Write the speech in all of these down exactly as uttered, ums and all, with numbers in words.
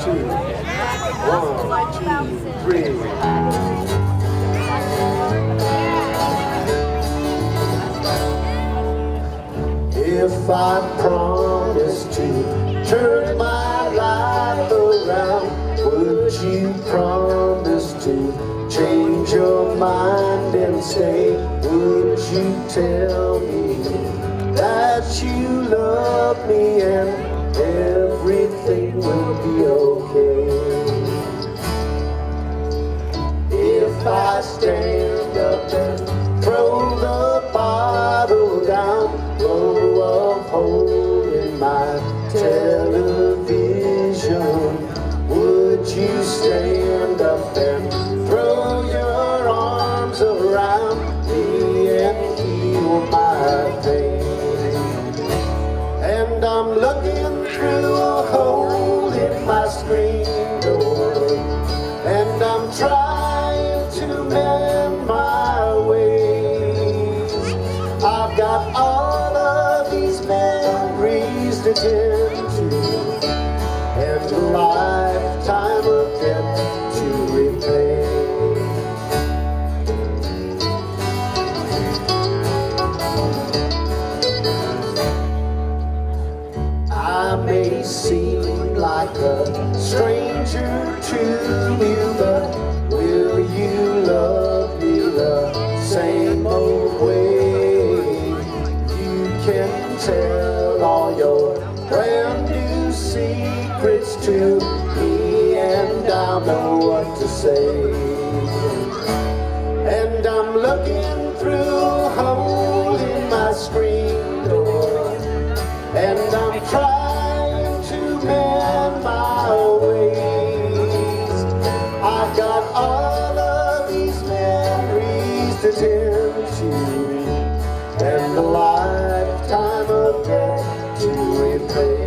two. One, two, three. If I promise to turn my life around, would you promise to change your mind and stay? Would you tell me that you love me and everything will be okay? If I stand up and throw the bottle down, blow a hole in my television, would you stand up and throw your arms around me and heal my pain? And I'm looking through a hole in my screen door, and I'm trying to mend my ways. I've got all of these memories to tend to, and a lifetime of debt to repay. I may seem like a stranger to you, but will you love me the same old way? You can tell all your brand new secrets to me, and I'll know what to say. And I'm looking through a hole in my screen door, and I'm trying to mend my ways. I've got all of these memories to tend to, and a lifetime of debt to repay,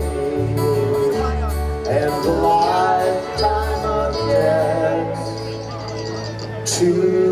and a lifetime of debt to